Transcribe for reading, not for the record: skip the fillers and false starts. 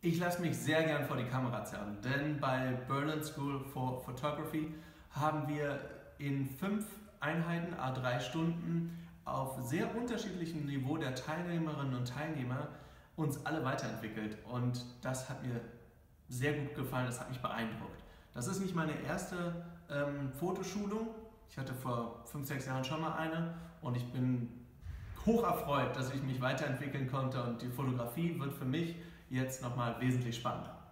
Ich lasse mich sehr gern vor die Kamera zerren, denn bei Berlin School for Photography haben wir in 5 Einheiten, à 3 Stunden, auf sehr unterschiedlichem Niveau der Teilnehmerinnen und Teilnehmer uns alle weiterentwickelt. Und das hat mir sehr gut gefallen, das hat mich beeindruckt. Das ist nicht meine erste Fotoschulung. Ich hatte vor 5, 6 Jahren schon mal eine und ich bin hoch erfreut, dass ich mich weiterentwickeln konnte und die Fotografie wird für mich jetzt nochmal wesentlich spannender.